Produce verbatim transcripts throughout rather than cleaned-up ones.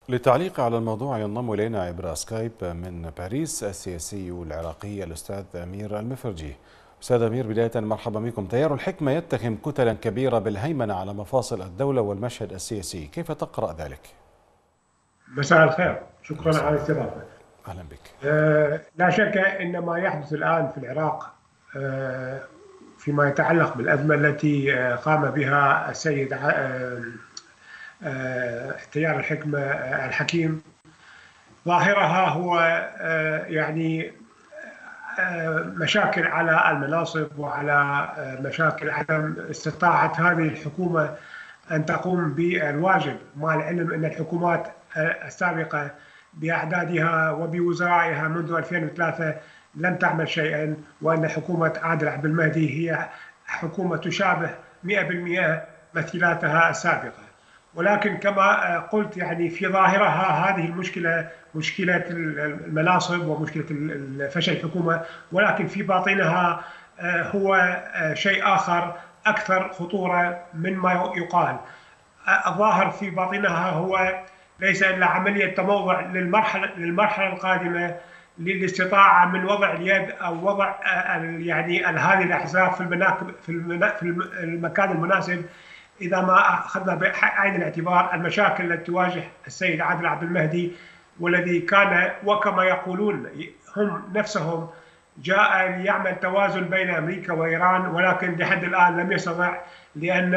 للتعليق على الموضوع ينضم إلينا عبر سكايب من باريس السياسي العراقي الأستاذ أمير المفرجي. أستاذ أمير، بداية مرحبا بكم. تيار الحكمة يتهم كتلا كبيرة بالهيمنة على مفاصل الدولة والمشهد السياسي، كيف تقرأ ذلك؟ مساء الخير، شكرا مساء على النور. الاستضافة. أهلا بك. آه، لا شك أن ما يحدث الآن في العراق آه، فيما يتعلق بالأزمة التي آه، قام بها السيد ع- آه، آه، تيار الحكمة آه، الحكيم، ظاهرها هو آه، يعني آه، مشاكل على المناصب وعلى آه، مشاكل عدم استطاعة هذه الحكومة أن تقوم بالواجب، مع العلم أن الحكومات السابقة بأعدادها وبوزرائها منذ ألفين وثلاثة لم تعمل شيئا، وأن حكومة عادل عبد المهدي هي حكومة تشابه مئة بالمئة مثيلاتها السابقة. ولكن كما قلت يعني في ظاهرها هذه المشكلة مشكلة المناصب ومشكلة فشل الحكومة، ولكن في باطنها هو شيء آخر أكثر خطورة من ما يقال. الظاهر في باطنها هو ليس إلا عملية تموضع للمرحلة للمرحلة القادمة للاستطاعة من وضع اليد أو وضع يعني هذه الأحزاب في المناكب في المكان المناسب، إذا ما أخذنا بعين الاعتبار المشاكل التي تواجه السيد عادل عبد المهدي، والذي كان وكما يقولون هم نفسهم جاء ليعمل توازن بين أمريكا وإيران، ولكن لحد الآن لم يستطع، لأن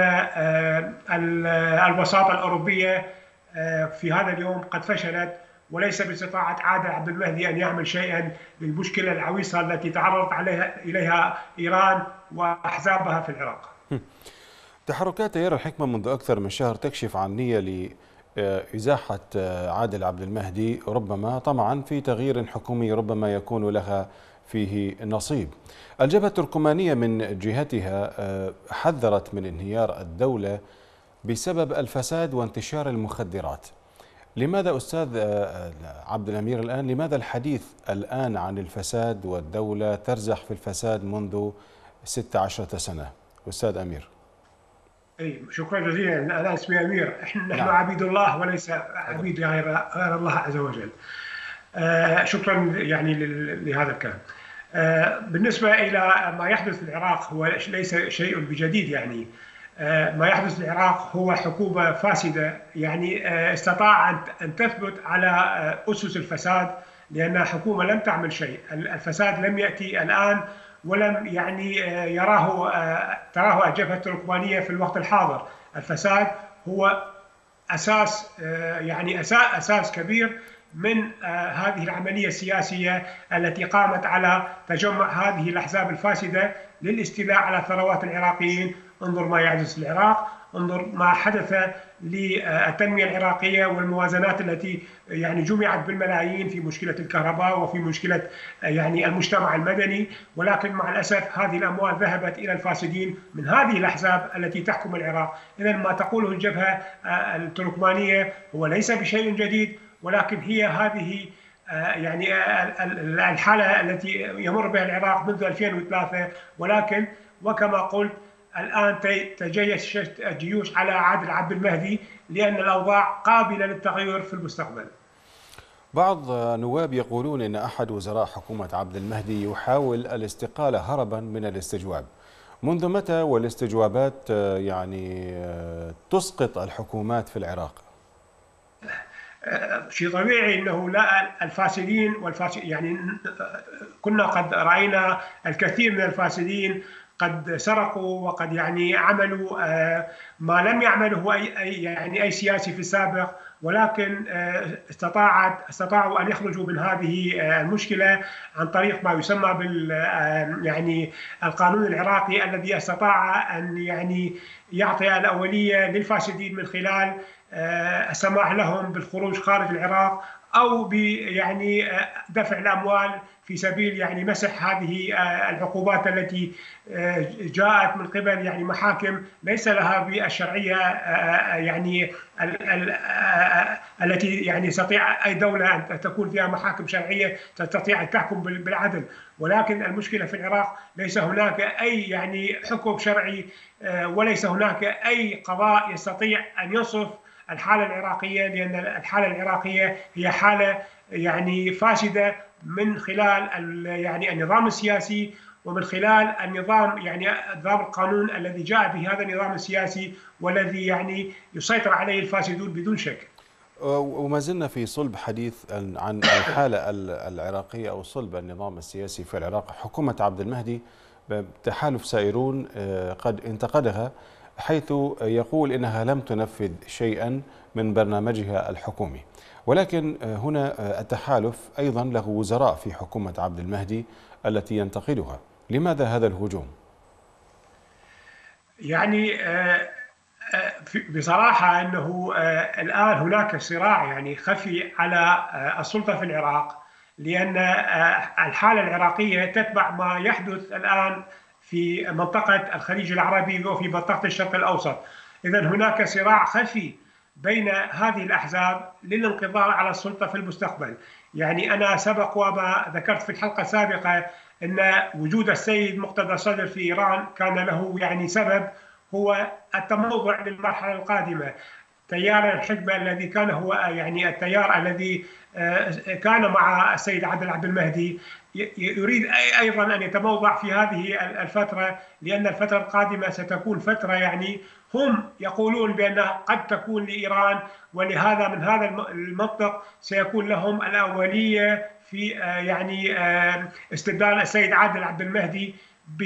الوساطة الأوروبية في هذا اليوم قد فشلت، وليس باستطاعة عادل عبد المهدي أن يعمل شيئا للمشكلة العويصة التي تعرضت عليها إليها إيران وأحزابها في العراق. تحركات تيار الحكمة منذ أكثر من شهر تكشف عن نية لإزاحة عادل عبد المهدي، ربما طمعا في تغيير حكومي ربما يكون لها فيه نصيب. الجبهة التركمانية من جهتها حذرت من انهيار الدولة بسبب الفساد وانتشار المخدرات. لماذا أستاذ عبد الأمير الآن لماذا الحديث الآن عن الفساد والدولة ترزح في الفساد منذ ستة عشر سنة؟ أستاذ أمير. أي شكرا جزيلا. أنا اسمي أمير، نحن نعم. عبيد الله وليس عبيد غير غير الله عز وجل. آه شكرا يعني لهذا الكلام. آه بالنسبة إلى ما يحدث في العراق هو ليس شيء بجديد، يعني آه ما يحدث في العراق هو حكومة فاسدة، يعني آه استطاعت أن تثبت على آه أسس الفساد، لأنها حكومة لم تعمل شيء. الفساد لم يأتي الآن ولم يعني يراه تراه الجبهة التركمانية في الوقت الحاضر. الفساد هو أساس يعني أساس كبير من هذه العملية السياسية التي قامت على تجمع هذه الأحزاب الفاسدة للاستيلاء على ثروات العراقيين. انظر ما يحدث في العراق، انظر ما حدث للتنمية العراقية والموازنات التي يعني جمعت بالملايين في مشكلة الكهرباء وفي مشكلة يعني المجتمع المدني، ولكن مع الأسف هذه الأموال ذهبت إلى الفاسدين من هذه الأحزاب التي تحكم العراق. إذا ما تقوله الجبهة التركمانية هو ليس بشيء جديد، ولكن هي هذه يعني الحالة التي يمر بها العراق منذ ألفين وثلاثة، ولكن وكما قلت الآن تجيش الجيوش على عادل عبد المهدي لأن الأوضاع قابلة للتغير في المستقبل. بعض النواب يقولون إن أحد وزراء حكومة عبد المهدي يحاول الاستقالة هربا من الاستجواب. منذ متى والاستجوابات يعني تسقط الحكومات في العراق؟ شيء طبيعي انه لا الفاسدين والفاسد يعني كنا قد راينا الكثير من الفاسدين قد سرقوا وقد يعني عملوا ما لم يعمله اي اي يعني اي سياسي في السابق، ولكن استطاعت استطاعوا ان يخرجوا من هذه المشكله عن طريق ما يسمى بال يعني القانون العراقي الذي استطاع ان يعني يعطي الاوليه للفاسدين من خلال السماح لهم بالخروج خارج العراق او ب يعني دفع الاموال في سبيل يعني مسح هذه العقوبات التي جاءت من قبل يعني محاكم ليس لها بالشرعيه يعني التي يعني يستطيع اي دوله ان تكون فيها محاكم شرعيه تستطيع ان تحكم بالعدل. ولكن المشكله في العراق ليس هناك اي يعني حكم شرعي وليس هناك اي قضاء يستطيع ان ينصف الحالة العراقية، لأن الحالة العراقية هي حالة يعني فاسدة من خلال يعني النظام السياسي، ومن خلال النظام يعني نظام القانون الذي جاء به هذا النظام السياسي، والذي يعني يسيطر عليه الفاسدون بدون شك. وما زلنا في صلب حديث عن الحالة العراقية أو صلب النظام السياسي في العراق. حكومة عبد المهدي تحالف سائرون قد انتقدها، حيث يقول إنها لم تنفذ شيئا من برنامجها الحكومي، ولكن هنا التحالف أيضا له وزراء في حكومة عبد المهدي التي ينتقدها. لماذا هذا الهجوم؟ يعني بصراحة أنه الآن هناك صراع يعني خفي على السلطة في العراق، لأن الحالة العراقية تتبع ما يحدث الآن في منطقة الخليج العربي وفي منطقة الشرق الأوسط. إذن هناك صراع خفي بين هذه الأحزاب للانقضاء على السلطة في المستقبل. يعني أنا سبق وما ذكرت في الحلقة السابقة أن وجود السيد مقتدى الصدر في إيران كان له يعني سبب، هو التموضع للمرحلة القادمة. تيار الحكمة الذي كان هو يعني التيار الذي كان مع السيد عادل عبد المهدي يريد أيضا أن يتموضع في هذه الفترة، لأن الفترة القادمة ستكون فترة يعني هم يقولون بأنها قد تكون لإيران، ولهذا من هذا المنطق سيكون لهم الأولية في يعني استبدال السيد عادل عبد المهدي ب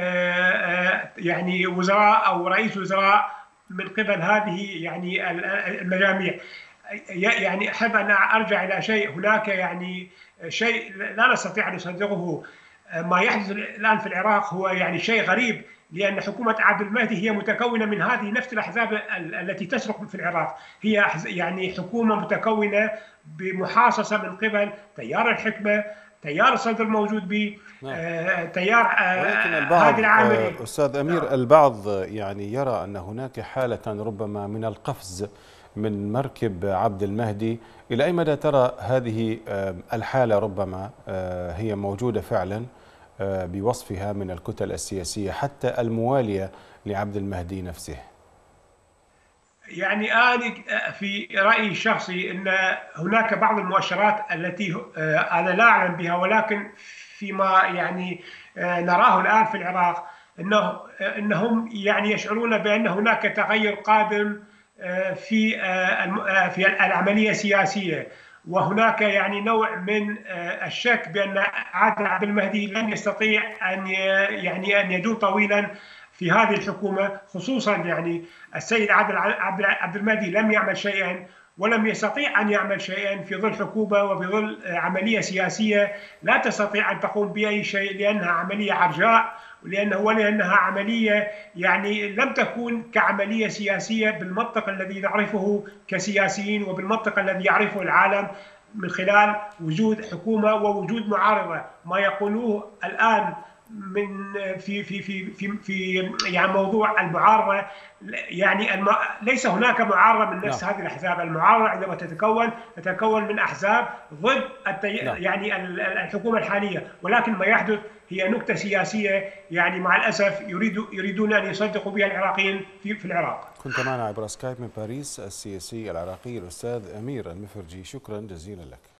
يعني وزراء أو رئيس وزراء من قبل هذه يعني المجاميع. يعني أحب أن أرجع إلى شيء، هناك يعني شيء لا نستطيع أن نصدقه. ما يحدث الآن في العراق هو يعني شيء غريب، لأن حكومة عبد المهدي هي متكونة من هذه نفس الأحزاب التي تسرق في العراق. هي يعني حكومة متكونة بمحاصصة من قبل تيار الحكمة، تيار الصدر الموجود به، آه، تيار ولكن البعض هذه العاملين. أستاذ أمير، البعض يعني يرى أن هناك حالة ربما من القفز من مركب عبد المهدي. إلى أي مدى ترى هذه الحالة ربما هي موجودة فعلا بوصفها من الكتل السياسية حتى الموالية لعبد المهدي نفسه؟ يعني أنا في رأيي الشخصي أن هناك بعض المؤشرات التي أنا لا أعلم بها، ولكن فيما يعني نراه الآن في العراق أنه أنهم يعني يشعرون بأن هناك تغير قادم في في العملية السياسية، وهناك يعني نوع من الشك بأن عادل عبد المهدي لن يستطيع أن يعني أن يدوم طويلا في هذه الحكومة، خصوصا يعني السيد عادل عبد المهدي لم يعمل شيئا ولم يستطيع أن يعمل شيئا في ظل حكومة وفي ظل عملية سياسية لا تستطيع أن تقوم بأي شيء، لأنها عملية عرجاء، ولأنه ولأنها عملية يعني لم تكن كعملية سياسية بالمنطق الذي نعرفه كسياسيين وبالمنطق الذي يعرفه العالم من خلال وجود حكومة ووجود معارضة. ما يقولوه الآن من في في في في في يعني موضوع المعارضه، يعني الم... ليس هناك معارضه من نفس هذه الاحزاب. المعارضه عندما تتكون تتكون من احزاب ضد التي... يعني الحكومه الحاليه، ولكن ما يحدث هي نكته سياسيه يعني مع الاسف يريد يريدون ان يصدقوا بها العراقيين في في العراق. كنت معنا عبر سكايب من باريس السياسي العراقي الاستاذ امير المفرجي، شكرا جزيلا لك.